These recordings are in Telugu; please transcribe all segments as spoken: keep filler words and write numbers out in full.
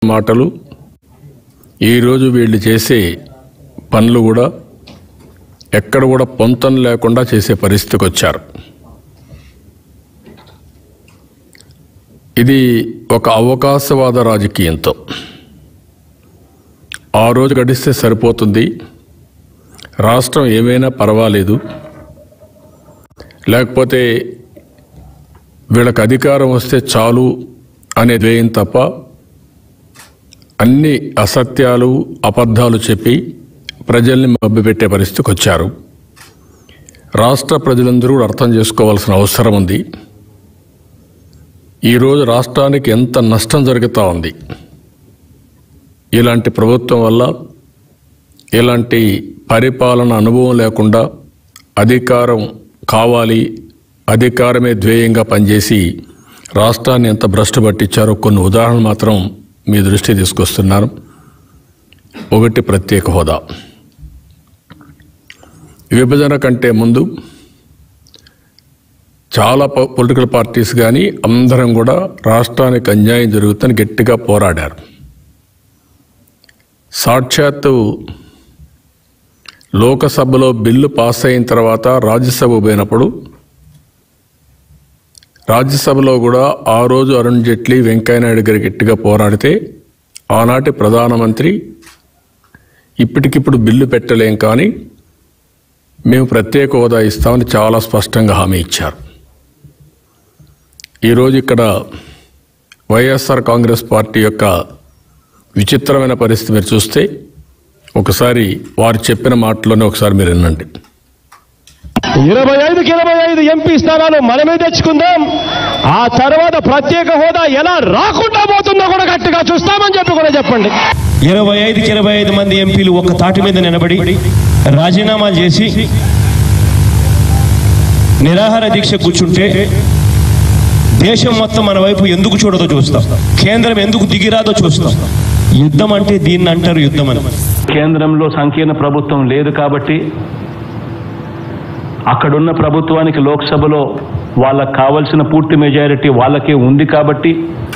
మాటలు ఈరోజు వీళ్ళు చేసే పనులు కూడా ఎక్కడ కూడా పొంతం లేకుండా చేసే పరిస్థితికి వచ్చారు. ఇది ఒక అవకాశవాద రాజకీయంతో ఆ రోజు గడిస్తే సరిపోతుంది, రాష్ట్రం ఏమైనా పర్వాలేదు, లేకపోతే వీళ్ళకి అధికారం వస్తే చాలు అనే ధ్యేయం తప్ప అన్ని అసత్యాలు అబద్ధాలు చెప్పి ప్రజల్ని మభ్యపెట్టే పరిస్థితికి వచ్చారు. రాష్ట్ర ప్రజలందరూ అర్థం చేసుకోవాల్సిన అవసరం ఉంది. ఈరోజు రాష్ట్రానికి ఎంత నష్టం జరుగుతూ ఉంది ఇలాంటి ప్రభుత్వం వల్ల. ఇలాంటి పరిపాలన అనుభవం లేకుండా అధికారం కావాలి, అధికారమే ధ్యేయంగా పనిచేసి రాష్ట్రాన్ని ఎంత భ్రష్టు పట్టించారో కొన్ని ఉదాహరణలు మాత్రం మీ దృష్టి తీసుకొస్తున్నారు. ఒకటి, ప్రత్యేక హోదా. విభజన కంటే ముందు చాలా పొలిటికల్ పార్టీస్ కానీ అందరం కూడా రాష్ట్రానికి అన్యాయం జరుగుతుందని గట్టిగా పోరాడారు. సాక్షాత్తు లోకసభలో బిల్లు పాస్ అయిన తర్వాత రాజ్యసభ పోయినప్పుడు రాజ్యసభలో కూడా ఆ రోజు అరుణ్ జైట్లీ వెంకయ్యనాయుడు గారు గట్టిగా పోరాడితే ఆనాటి ప్రధానమంత్రి ఇప్పటికిప్పుడు బిల్లు పెట్టలేం కానీ మేము ప్రత్యేక హోదా ఇస్తామని చాలా స్పష్టంగా హామీ ఇచ్చారు. ఈరోజు ఇక్కడ వైఎస్ఆర్ కాంగ్రెస్ పార్టీ యొక్క విచిత్రమైన పరిస్థితి మీరు చూస్తే ఒకసారి వారు చెప్పిన మాటలోనే ఒకసారి మీరు వినండి. ఇరవై ఐదుకి ఇరవై ఐదు ఎంపీ స్థానాలు మనమే తెచ్చుకుందాం, ఆ తర్వాత ప్రత్యేక హోదా ఎలా రాకుండా పోతుందో కూడా గట్టిగా చూస్తామని చెప్పి కూడా చెప్పండి. ఇరవై ఐదుకి ఇరవై ఐదు మంది ఎంపీలు ఒక తాటి మీద నిలబడి రాజీనామాలు చేసి నిరాహార దీక్ష కూర్చుంటే దేశం మొత్తం మన వైపు ఎందుకు చూడదో చూస్తాం, కేంద్రం ఎందుకు దిగిరాదో చూస్తాం. యుద్ధం అంటే దీన్ని అంటారు యుద్ధం అని. కేంద్రంలో సంకీర్ణ ప్రభుత్వం లేదు కాబట్టి అక్కడున్న ప్రభుత్వానికి లోక్సభలో వాళ్ళకు కావలసిన పూర్తి మెజారిటీ వాళ్ళకే ఉంది కాబట్టి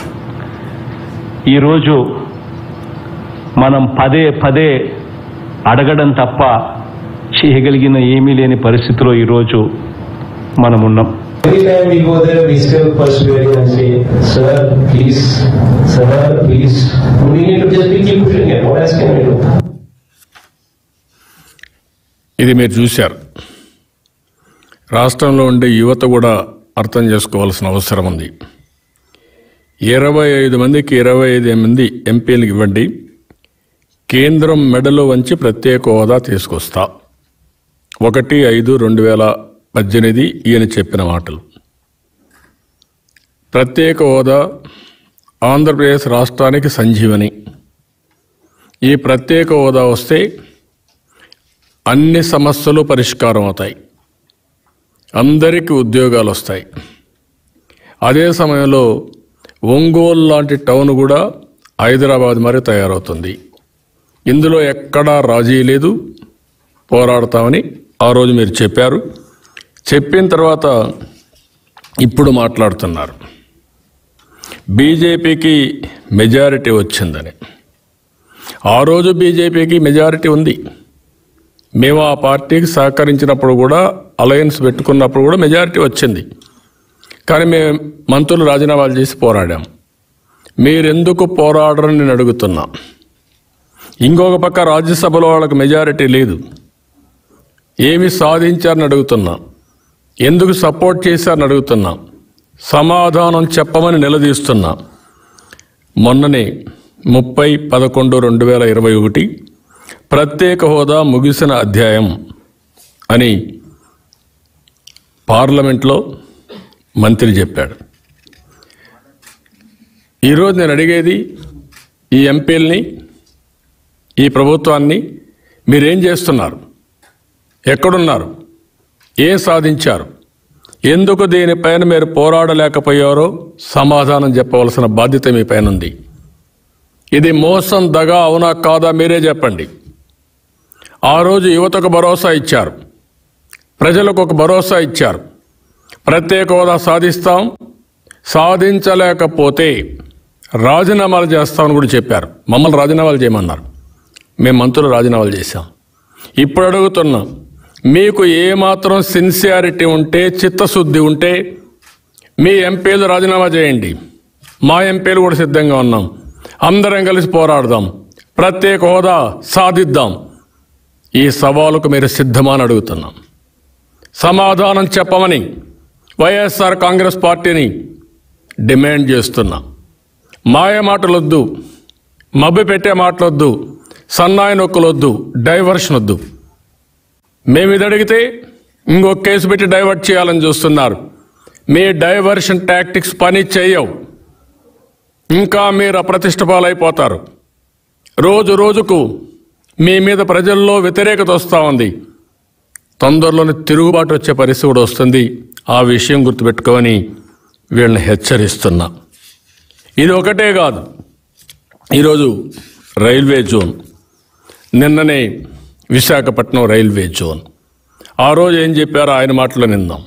ఈరోజు మనం పదే పదే అడగడం తప్ప చేయగలిగిన ఏమీ లేని పరిస్థితిలో ఈరోజు మనం ఉన్నాం. Every time we go there, we still persevere and say, sir, please, sir, please. We need to just keep pushing it. What else can we do? ఇది మీరు చూశారు. రాష్ట్రంలో ఉండే యువత కూడా అర్థం చేసుకోవాల్సిన అవసరం ఉంది. ఇరవై ఐదు మందికి ఇరవై ఐదు మంది ఎంపీలకు ఇవ్వండి, కేంద్రం మెడలో వంచి ప్రత్యేక హోదా తీసుకొస్తా. ఒకటి ఐదు రెండు వేల పద్దెనిమిది ఈయన చెప్పిన మాటలు. ప్రత్యేక హోదా ఆంధ్రప్రదేశ్ రాష్ట్రానికి సంజీవని. ఈ ప్రత్యేక హోదా వస్తే అన్ని సమస్యలు పరిష్కారం అవుతాయి, అందరికీ ఉద్యోగాలు వస్తాయి. అదే సమయంలో ఒంగోలు లాంటి టౌన్ కూడా హైదరాబాద్ మరి తయారవుతుంది. ఇందులో ఎక్కడా రాజీ లేదు, పోరాడతామని ఆ రోజు మీరు చెప్పారు. చెప్పిన తర్వాత ఇప్పుడు మాట్లాడుతున్నారు బీజేపీకి మెజారిటీ వచ్చిందని. ఆ రోజు బీజేపీకి మెజారిటీ ఉంది. మేము ఆ పార్టీకి సహకరించినప్పుడు కూడా, అలయన్స్ పెట్టుకున్నప్పుడు కూడా మెజారిటీ వచ్చింది. కానీ మేము మంత్రులు రాజీనామాలు చేసి పోరాడాం. మీరెందుకు పోరాడరని నేను అడుగుతున్నా. ఇంకొక పక్క రాజ్యసభలో వాళ్ళకి మెజారిటీ లేదు, ఏమి సాధించారని అడుగుతున్నా, ఎందుకు సపోర్ట్ చేశారని అడుగుతున్నా, సమాధానం చెప్పమని నిలదీస్తున్నా. మొన్ననే ముప్పై పదకొండు రెండు వేల ఇరవై ఒకటి ప్రత్యేక హోదా ముగిసిన అధ్యాయం అని పార్లమెంట్లో మంత్రి చెప్పాడు. ఈరోజు నేను అడిగేది ఈ ఎంపీలని, ఈ ప్రభుత్వాన్ని, మీరేం చేస్తున్నారు, ఎక్కడున్నారు, ఏం సాధించారు, ఎందుకు దీనిపైన మీరు పోరాడలేకపోయారో సమాధానం చెప్పవలసిన బాధ్యత మీ పైన ఉంది. ఇది మోసం, దగా అవునా కాదా మీరే చెప్పండి. ఆ రోజు యువతకు భరోసా ఇచ్చారు, ప్రజలకు ఒక భరోసా ఇచ్చారు, ప్రత్యేక హోదా సాధిస్తాం. సాధించలేకపోతే రాజీనామాలు చేస్తామని కూడా చెప్పారు. మమ్మల్ని రాజీనామాలు చేయమన్నారు. మేము మంత్రులు రాజీనామాలు చేశాం. ఇప్పుడు అడుగుతున్నాం, మీకు ఏమాత్రం సిన్సియారిటీ ఉంటే, చిత్తశుద్ధి ఉంటే మీ ఎంపీలు రాజీనామా చేయండి. మా ఎంపీలు కూడా సిద్ధంగా ఉన్నాం. అందరం కలిసి పోరాడదాం, ప్రత్యేక హోదా సాధిద్దాం. ఈ సవాలుకు మీరు సిద్ధమా అని అడుగుతున్నాం. సమాధానం చెప్పమని వైఎస్ఆర్ కాంగ్రెస్ పార్టీని డిమాండ్ చేస్తున్నాం. మాయ మాటలొద్దు, మభ్య పెట్టే మాటలొద్దు, సన్నాయి నొక్కులొద్దు, డైవర్షన్ వద్దు. మేము ఇది అడిగితే ఇంకొక కేసు పెట్టి డైవర్ట్ చేయాలని చూస్తున్నారు. మీ డైవర్షన్ టాక్టిక్స్ పని చేయవు. ఇంకా మీరు అప్రతిష్ట పాలైపోతారు. రోజు రోజుకు మీ మీద ప్రజల్లో వ్యతిరేకత వస్తూ ఉంది. తొందరలోనే తిరుగుబాటు వచ్చే పరిస్థితి కూడా వస్తుంది. ఆ విషయం గుర్తుపెట్టుకోమని వీళ్ళని హెచ్చరిస్తున్నా. ఇది ఒకటే కాదు, ఈరోజు రైల్వే జోన్, నిన్ననే విశాఖపట్నం రైల్వే జోన్. ఆ రోజు ఏం చెప్పారో ఆయన మాటలో నిందాం.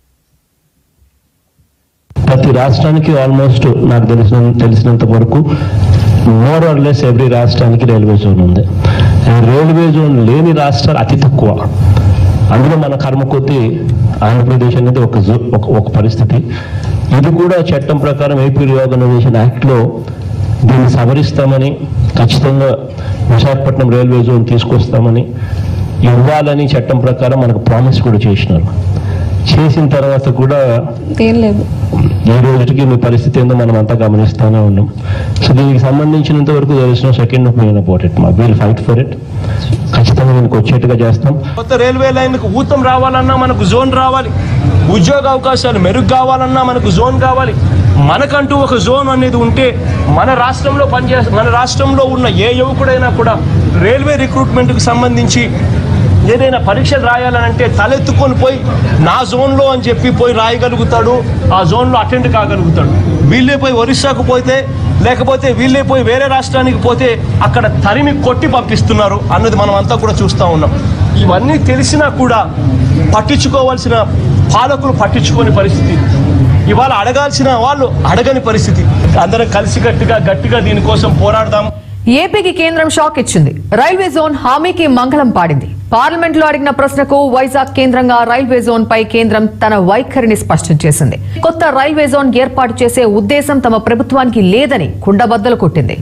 ప్రతి రాష్ట్రానికి ఆల్మోస్ట్ నాకు తెలిసిన తెలిసినంత వరకు మోర్ ఆర్ లెస్ ఎవ్రీ రాష్ట్రానికి రైల్వే జోన్ ఉంది. రైల్వే జోన్ లేని రాష్ట్రాలు అతి తక్కువ. అందులో మన కర్మ కొద్దీ ఆంధ్రప్రదేశ్ అనేది ఒక జో ఒక పరిస్థితి. ఇది కూడా చట్టం ప్రకారం ఏపీ రీఆర్గనైజేషన్ యాక్ట్లో దీన్ని సవరిస్తామని, ఖచ్చితంగా విశాఖపట్నం రైల్వే జోన్ తీసుకొస్తామని, ఇవ్వాలని చట్టం ప్రకారం మనకు ప్రామిస్ కూడా చేసినారు. చేసిన తర్వాత కూడా ఈ రోజుకి మీ పరిస్థితి ఏందో మనం అంతా గమనిస్తూనే ఉన్నాం. సో దీనికి సంబంధించినంత వరకు తెలిసిన సెకండ్ ఒపీనియన్ అబౌట్ ఇట్. మా వీల్ ఫైట్ ఫర్ ఇట్. ఖచ్చితంగా దీనికి వచ్చేట్టుగా చేస్తాం. కొత్త రైల్వే లైన్కు ఊతం రావాలన్నా మనకు జోన్ రావాలి. ఉద్యోగ అవకాశాలు మెరుగు కావాలన్నా మనకు జోన్ కావాలి. మనకంటూ ఒక జోన్ అనేది ఉంటే మన రాష్ట్రంలో పనిచే మన రాష్ట్రంలో ఉన్న ఏ యువకుడైనా కూడా రైల్వే రిక్రూట్మెంట్కి సంబంధించి ఏదైనా పరీక్షలు రాయాలనంటే తలెత్తుకొని పోయి నా జోన్లో అని చెప్పి పోయి రాయగలుగుతాడు. ఆ జోన్లో అటెండ్ కాగలుగుతాడు. వీళ్ళే పోయి ఒరిస్సాకు పోతే, లేకపోతే వీళ్ళే పోయి వేరే రాష్ట్రానికి పోతే అక్కడ తరిమి కొట్టి పంపిస్తున్నారు అన్నది మనం అంతా కూడా చూస్తూ ఉన్నాం. ఇవన్నీ తెలిసినా కూడా పట్టించుకోవాల్సిన పాలకులు పట్టించుకోని పరిస్థితి, ఇవాళ అడగాల్సిన వాళ్ళు అడగని పరిస్థితి. అందరం కలిసికట్టుగా గట్టిగా దీనికోసం పోరాడదాం. ఏపీకి కేంద్రం షాక్ ఇచ్చింది. రైల్వే జోన్ హామీకి మంగళం పాడింది. పార్లమెంట్ లో అడిగిన ప్రశ్నకు వైజాగ్ కేంద్రంగా రైల్వే జోన్ పై కేంద్రం తన వైఖరిని స్పష్టం చేసింది. కొత్త రైల్వే జోన్ ఏర్పాటు చేసే ఉద్దేశం తమ ప్రభుత్వానికి లేదని కుండబద్దలు కొట్టింది.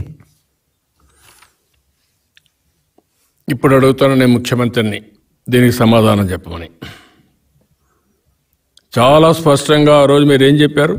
ఇప్పుడు అడుగుతాను నేను ముఖ్యమంత్రిని దీనికి సమాధానం చెప్పమని. చాలా స్పష్టంగా ఆ రోజు మీరు ఏం చెప్పారు?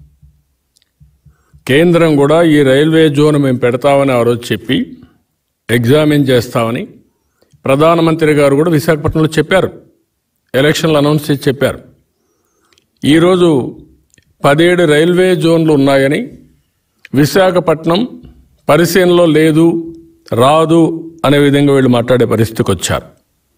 కేంద్రం కూడా ఈ రైల్వే జోన్ మేము పెడతామని ఆ రోజు చెప్పి ఎగ్జామిన్ చేస్తామని ప్రధానమంత్రి గారు కూడా విశాఖపట్నంలో చెప్పారు. ఎలక్షన్లు అనౌన్స్ చేసి చెప్పారు. ఈరోజు పదిహేడు రైల్వే జోన్లు ఉన్నాయని, విశాఖపట్నం పరిశీలనలో లేదు, రాదు అనే విధంగా వీళ్ళు మాట్లాడే పరిస్థితికి వచ్చారు.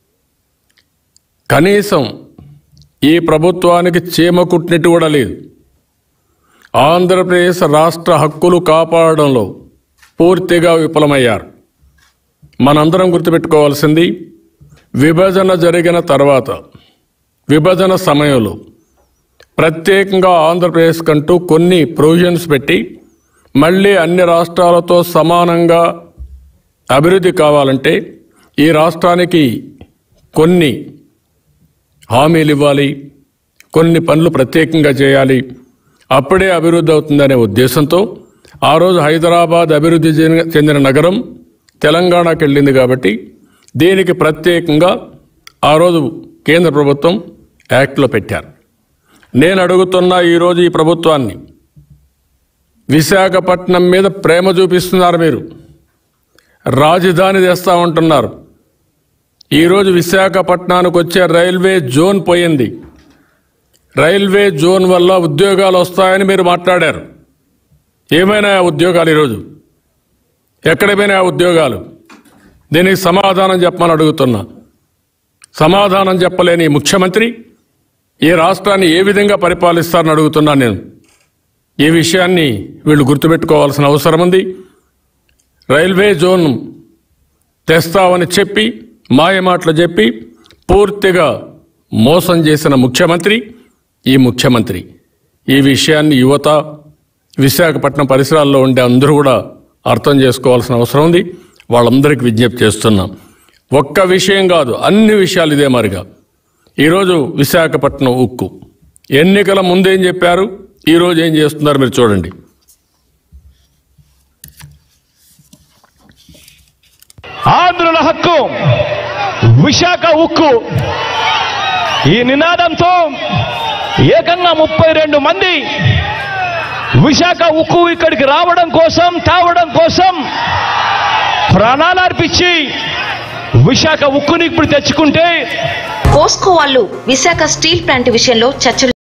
కనీసం ఈ ప్రభుత్వానికి చీమ కుట్టినట్టు కూడా లేదు. ఆంధ్రప్రదేశ్ రాష్ట్ర హక్కులు కాపాడడంలో పూర్తిగా విఫలమయ్యారు. మనందరం గుర్తుపెట్టుకోవాల్సింది, విభజన జరిగిన తర్వాత, విభజన సమయంలో ప్రత్యేకంగా ఆంధ్రప్రదేశ్ కంటూ కొన్ని ప్రొవిజన్స్ పెట్టి మళ్ళీ అన్ని రాష్ట్రాలతో సమానంగా అభివృద్ధి కావాలంటే ఈ రాష్ట్రానికి కొన్ని హామీలు ఇవ్వాలి, కొన్ని పనులు ప్రత్యేకంగా చేయాలి, అప్పుడే అభివృద్ధి అవుతుందనే ఉద్దేశంతో ఆ రోజు హైదరాబాద్ అభివృద్ధి చెందిన నగరం తెలంగాణకు వెళ్ళింది. కాబట్టి దీనికి ప్రత్యేకంగా ఆ రోజు కేంద్ర ప్రభుత్వం యాక్ట్లో పెట్టారు. నేను అడుగుతున్న ఈరోజు ఈ ప్రభుత్వాన్ని, విశాఖపట్నం మీద ప్రేమ చూపిస్తున్నారు మీరు, రాజధాని తెస్తామంటున్నారు. ఈరోజు విశాఖపట్నానికి వచ్చే రైల్వే జోన్ పోయింది. రైల్వే జోన్ వల్ల ఉద్యోగాలు వస్తాయని మీరు మాట్లాడారు. ఏమైనా ఉద్యోగాలు ఈరోజు ఎక్కడైనా ఉద్యోగాలు? దీనికి సమాధానం చెప్పమని అడుగుతున్నా. సమాధానం చెప్పలేని ముఖ్యమంత్రి ఈ రాష్ట్రాన్ని ఏ విధంగా పరిపాలిస్తారని అడుగుతున్నా నేను. ఈ విషయాన్ని వీళ్ళు గుర్తుపెట్టుకోవాల్సిన అవసరం ఉంది. రైల్వే జోన్ తెస్తామని చెప్పి మాయమాటలు చెప్పి పూర్తిగా మోసం చేసిన ముఖ్యమంత్రి ఈ ముఖ్యమంత్రి. ఈ విషయాన్ని యువత, విశాఖపట్నం పరిసరాల్లో ఉండే అందరూ కూడా అర్థం చేసుకోవాల్సిన అవసరం ఉంది. వాళ్ళందరికీ విజ్ఞప్తి చేస్తున్నాం. ఒక్క విషయం కాదు, అన్ని విషయాలు ఇదే మరిగా. ఈరోజు విశాఖపట్నం ఉక్కు ఎన్నికల ముందేం చెప్పారు, ఈరోజు ఏం చేస్తున్నారు మీరు చూడండి. ఆంధ్రుల హక్కు విశాఖ ఉక్కు ఈ నినాదంతో ఏకంగా ముప్పై రెండు మంది విశాఖ ఉక్కు ఇక్కడికి రావడం కోసం, తేవడం కోసం ప్రాణాలు అర్పించి విశాఖ ఉక్కుని ఇప్పుడు తెచ్చుకుంటే పోస్కో వాళ్ళు విశాఖ స్టీల్ ప్లాంట్ విషయంలో చర్చలు